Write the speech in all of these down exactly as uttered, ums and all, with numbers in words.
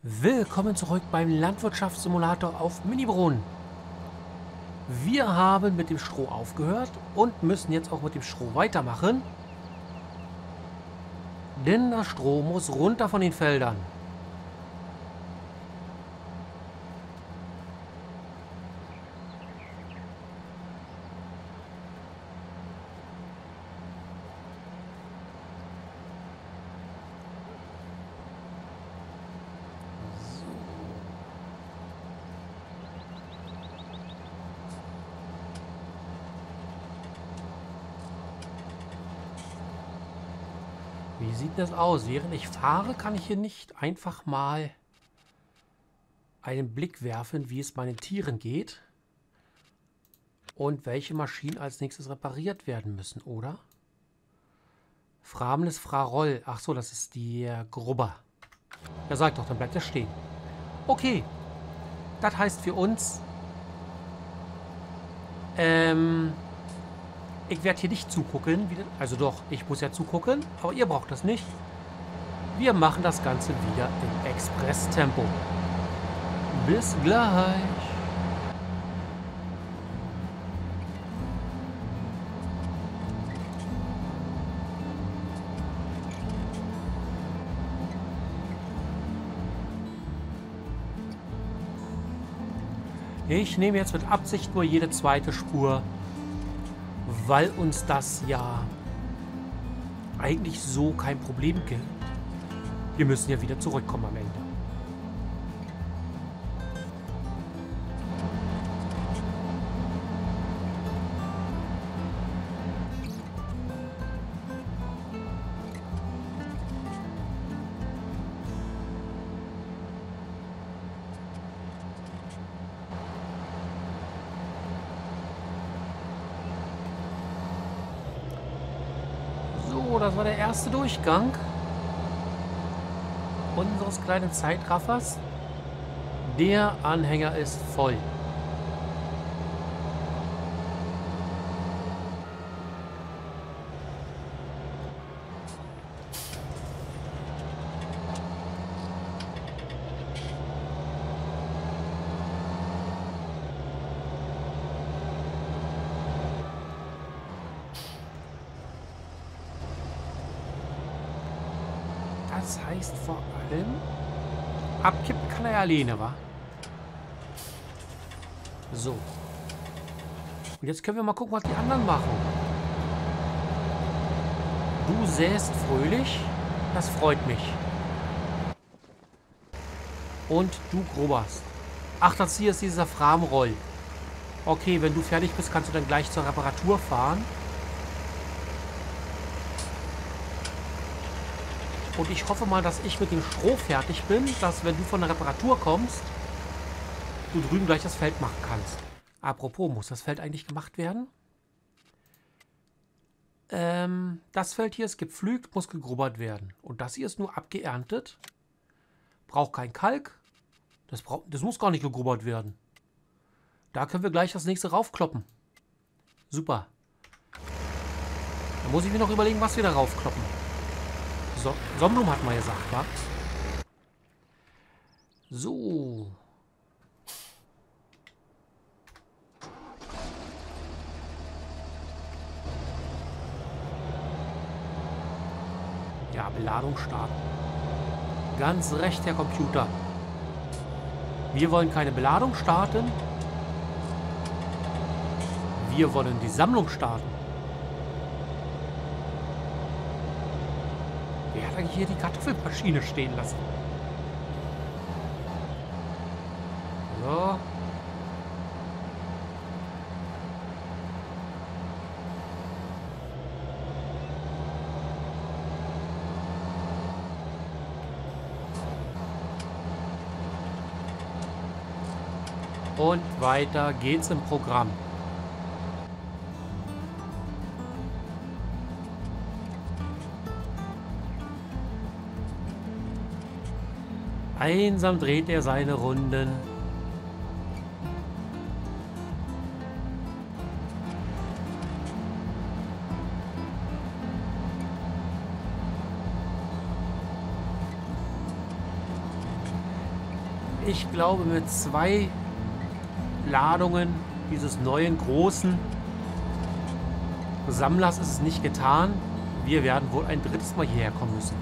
Willkommen zurück beim Landwirtschaftssimulator auf Minibrunnen. Wir haben mit dem Stroh aufgehört und müssen jetzt auch mit dem Stroh weitermachen. Denn das Stroh muss runter von den Feldern. Wie sieht das aus? Während ich fahre, kann ich hier nicht einfach mal einen Blick werfen, wie es meinen Tieren geht und welche Maschinen als nächstes repariert werden müssen, oder? Frameles Fraroll. Ach so, das ist der Grubber. Ja, sag doch, dann bleibt er stehen. Okay. Das heißt für uns, ähm, ich werde hier nicht zugucken. Wie, also doch, ich muss ja zugucken, aber ihr braucht das nicht. Wir machen das Ganze wieder im Express-Tempo. Bis gleich. Ich nehme jetzt mit Absicht nur jede zweite Spur, weil uns das ja eigentlich so kein Problem gibt. Wir müssen ja wieder zurückkommen am Ende. So, das war der erste Durchgang unseres kleinen Zeitraffers. Der Anhänger ist voll. Das heißt vor allem, abkippen kann er ja alleine, wa? So. Und jetzt können wir mal gucken, was die anderen machen. Du säst fröhlich. Das freut mich. Und du grubberst. Ach, das hier ist dieser Framroll. Okay, wenn du fertig bist, kannst du dann gleich zur Reparatur fahren. Und ich hoffe mal, dass ich mit dem Stroh fertig bin, dass, wenn du von der Reparatur kommst, du drüben gleich das Feld machen kannst. Apropos, muss das Feld eigentlich gemacht werden? Ähm, das Feld hier ist gepflügt, muss gegrubbert werden. Und das hier ist nur abgeerntet. Braucht kein Kalk. Das, brauch, das muss gar nicht gegrubbert werden. Da können wir gleich das nächste raufkloppen. Super. Dann muss ich mir noch überlegen, was wir da raufkloppen. So, Sonnenblumen hat man gesagt, wa? So. Ja, Beladung starten. Ganz recht, Herr Computer. Wir wollen keine Beladung starten. Wir wollen die Sammlung starten. Wer hat eigentlich hier die Kartoffelmaschine stehen lassen? So. Und weiter geht's im Programm. Einsam dreht er seine Runden. Ich glaube, mit zwei Ladungen dieses neuen großen Sammlers ist es nicht getan. Wir werden wohl ein drittes Mal hierher kommen müssen.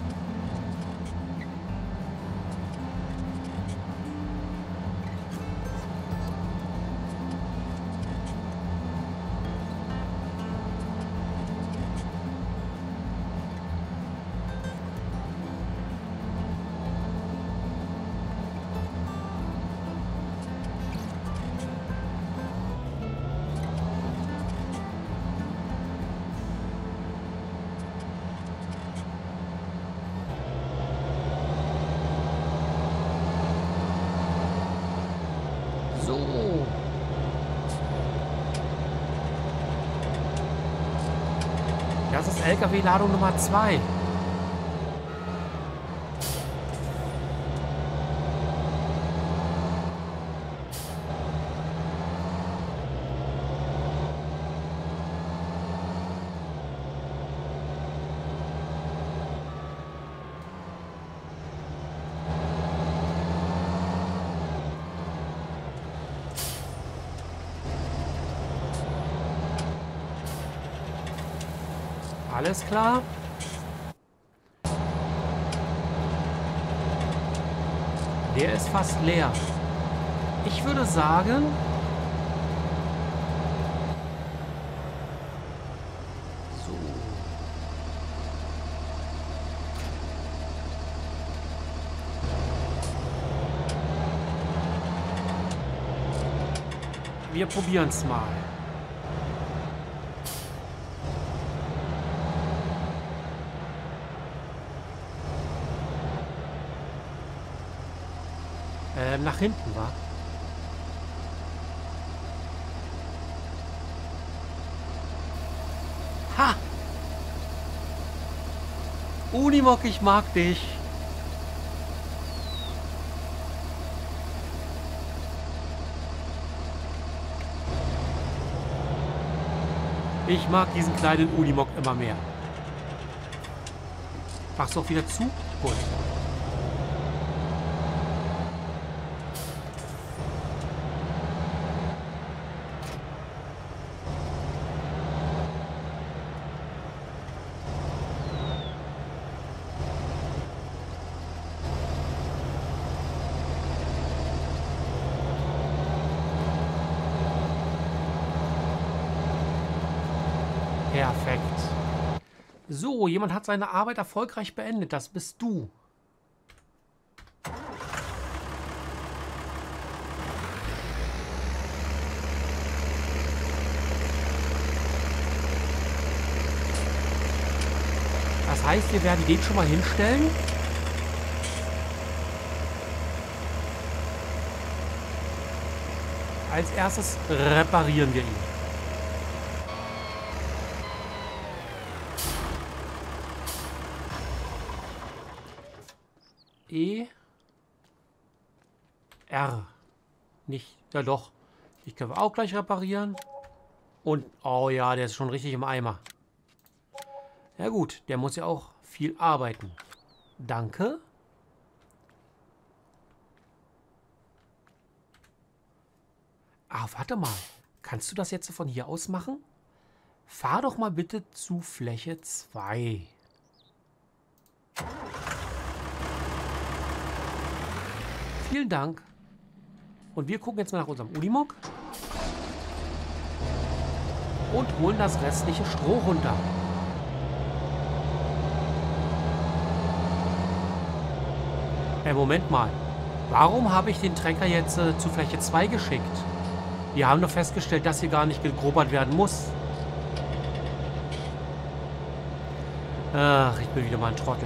Das ist L K W-Ladung Nummer zwei. Alles klar. Der ist fast leer. Ich würde sagen... So. Wir probieren es mal. Ähm, nach hinten, war. Ha! Unimog, ich mag dich. Ich mag diesen kleinen Unimog immer mehr. Machst du auch wieder zu? Gut. Perfekt. So, jemand hat seine Arbeit erfolgreich beendet. Das bist du. Das heißt, wir werden den schon mal hinstellen. Als erstes reparieren wir ihn. E. R. Nicht. Ja doch. Die können wir auch gleich reparieren. Und, oh ja, der ist schon richtig im Eimer. Ja gut, der muss ja auch viel arbeiten. Danke. Ah, warte mal. Kannst du das jetzt von hier aus machen? Fahr doch mal bitte zu Fläche zwei. Vielen Dank. Und wir gucken jetzt mal nach unserem Unimog. Und holen das restliche Stroh runter. Äh, Moment mal. Warum habe ich den Trecker jetzt äh, zu Fläche zwei geschickt? Wir haben doch festgestellt, dass hier gar nicht gegrobert werden muss. Ach, ich bin wieder mal ein Trottel.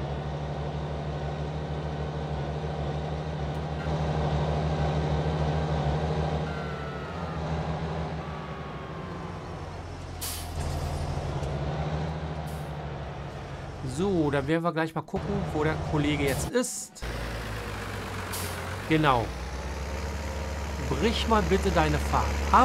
So, dann werden wir gleich mal gucken, wo der Kollege jetzt ist. Genau. Brich mal bitte deine Fahrt ab.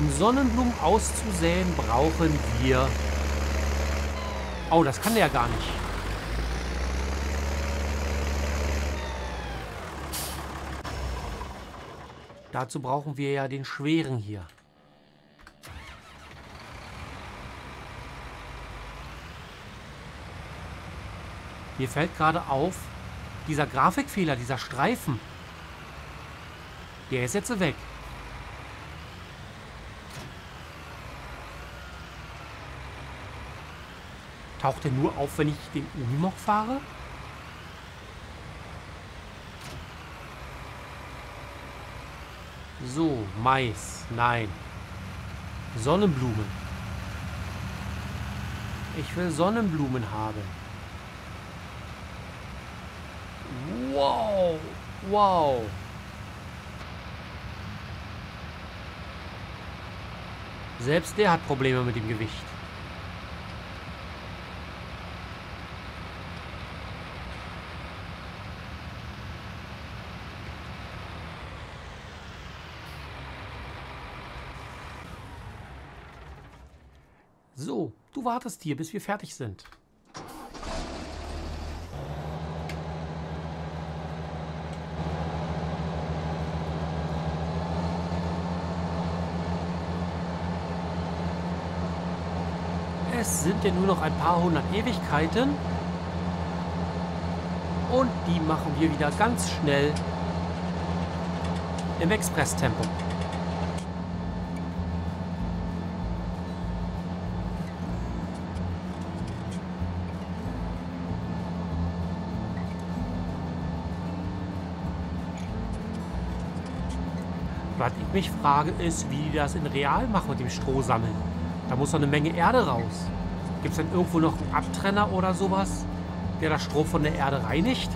Um Sonnenblumen auszusäen, brauchen wir... Oh, das kann der ja gar nicht. Dazu brauchen wir ja den schweren hier. Mir fällt gerade auf, dieser Grafikfehler, dieser Streifen, der ist jetzt weg. Taucht der nur auf, wenn ich den Unimog fahre? So, Mais, nein. Sonnenblumen. Ich will Sonnenblumen haben. Wow, wow. Selbst der hat Probleme mit dem Gewicht. So, du wartest hier, bis wir fertig sind. Es sind ja nur noch ein paar hundert Ewigkeiten. Und die machen wir wieder ganz schnell im Expresstempo. Was ich mich frage, ist, wie die das in Real machen mit dem Strohsammeln. Da muss doch eine Menge Erde raus. Gibt es denn irgendwo noch einen Abtrenner oder sowas, der das Stroh von der Erde reinigt?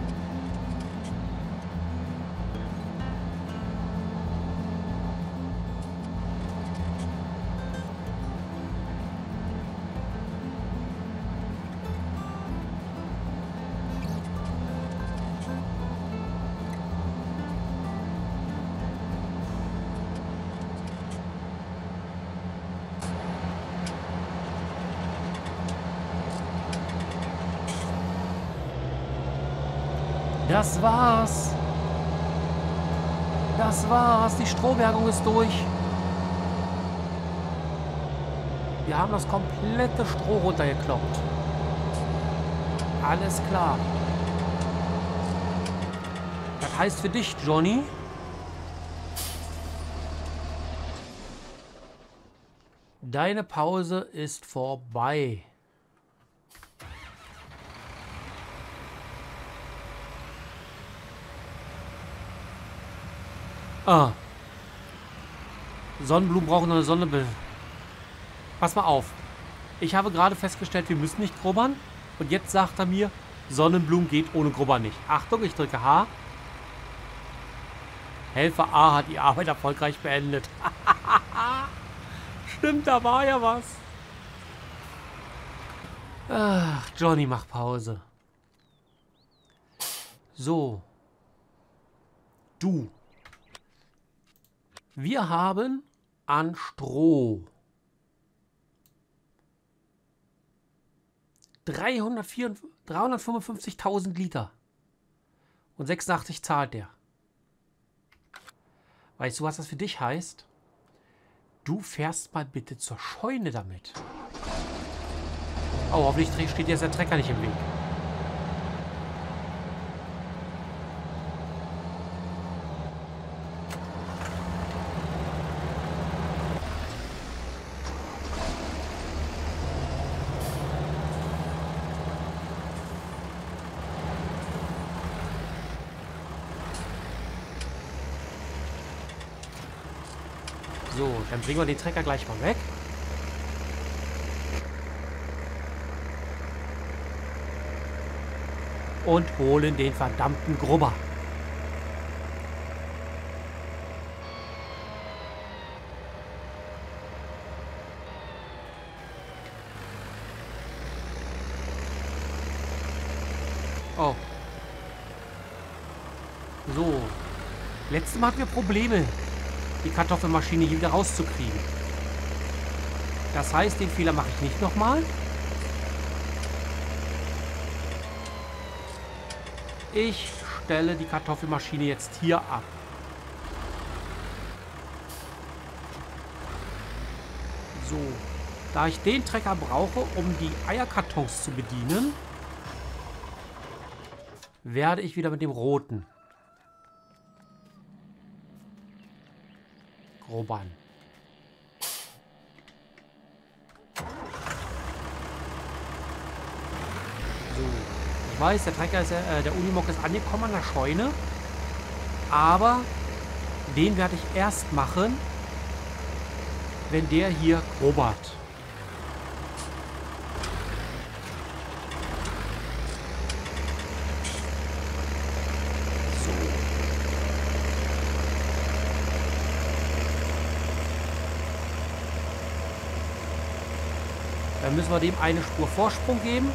Das war's. Das war's. Die Strohbergung ist durch. Wir haben das komplette Stroh runtergekloppt. Alles klar. Das heißt für dich, Johnny, deine Pause ist vorbei. Ah. Sonnenblumen brauchen noch eine Sonne. Pass mal auf. Ich habe gerade festgestellt, wir müssen nicht grubbern. Und jetzt sagt er mir, Sonnenblumen geht ohne Grubber nicht. Achtung, ich drücke H. Helfer A hat die Arbeit erfolgreich beendet. Stimmt, da war ja was. Ach, Johnny, mach Pause. So. Du. Wir haben an Stroh dreihundertfünfundfünfzigtausend Liter. Und sechsundachtzig zahlt der. Weißt du, was das für dich heißt? Du fährst mal bitte zur Scheune damit. Oh, hoffentlich steht jetzt der Trecker nicht im Weg. So, dann bringen wir den Trecker gleich mal weg. Und holen den verdammten Grubber. Oh. So. Letztes Mal hatten wir Probleme. die Kartoffelmaschine hier wieder rauszukriegen. Das heißt, den Fehler mache ich nicht nochmal. Ich stelle die Kartoffelmaschine jetzt hier ab. So, da ich den Trecker brauche, um die Eierkartons zu bedienen, werde ich wieder mit dem roten grubbern. So, ich weiß, der Trecker ist, äh, der Unimog ist angekommen an der Scheune, aber den werde ich erst machen, wenn der hier grubbert. So. Dann müssen wir dem eine Spur Vorsprung geben.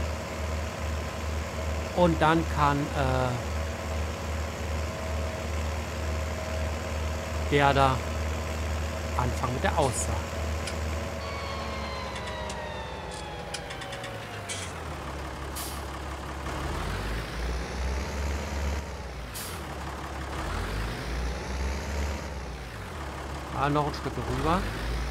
Und dann kann äh, der da anfangen mit der Aussage. Ah, noch ein Stück rüber.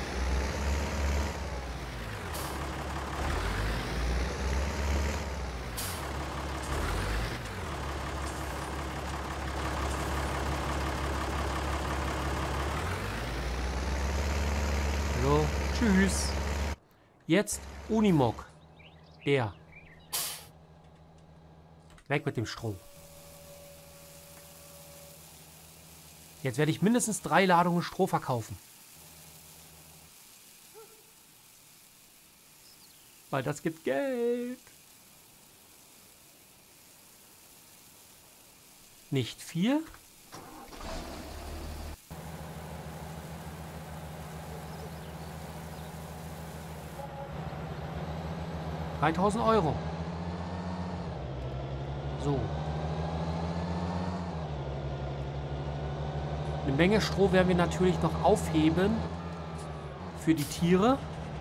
So, tschüss. Jetzt Unimog. Der. Weg mit dem Stroh. Jetzt werde ich mindestens drei Ladungen Stroh verkaufen. Weil das gibt Geld. Nicht viel. dreitausend Euro. So. Eine Menge Stroh werden wir natürlich noch aufheben für die Tiere.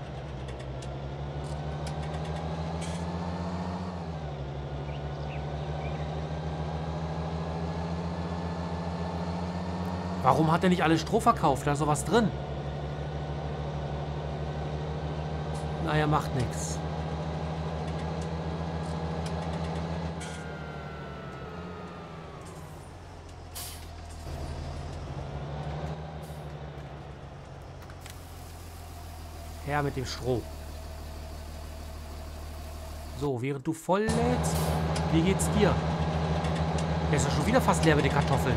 Warum hat er nicht alles Stroh verkauft? Da ist sowas drin. Naja, macht nichts. Her mit dem Stroh. So, während du voll lädst, wie geht's dir? Der ist ja schon wieder fast leer mit den Kartoffeln.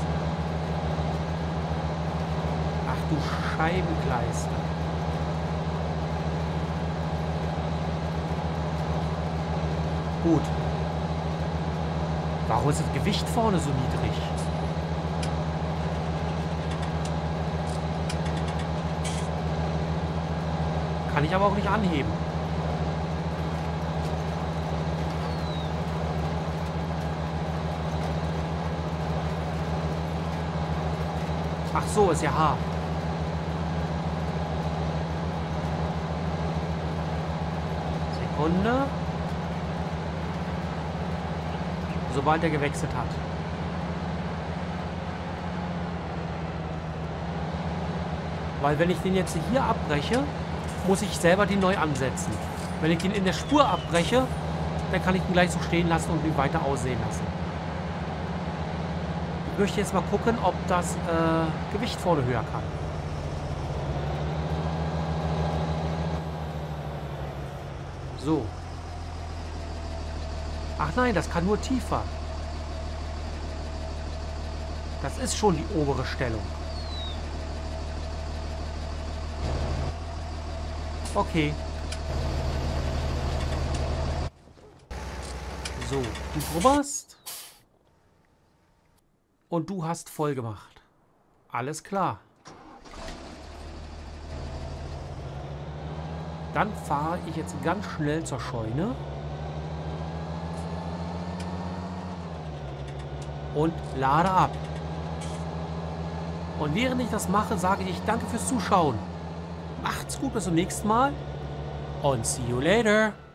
Ach du Scheibenkleister. Gut. Warum ist das Gewicht vorne so niedrig? Kann ich aber auch nicht anheben. Ach so, ist ja hart. Sekunde. Sobald er gewechselt hat. Weil wenn ich den jetzt hier abbreche, muss ich selber den neu ansetzen. Wenn ich den in der Spur abbreche, dann kann ich ihn gleich so stehen lassen und ihn weiter aussehen lassen. Ich möchte jetzt mal gucken, ob das äh, Gewicht vorne höher kann. So. Ach nein, das kann nur tiefer. Das ist schon die obere Stellung. Okay. So, du grubberst. Und du hast voll gemacht. Alles klar. Dann fahre ich jetzt ganz schnell zur Scheune. Und lade ab. Und während ich das mache, sage ich danke fürs Zuschauen. Macht's gut, bis zum nächsten Mal und see you later.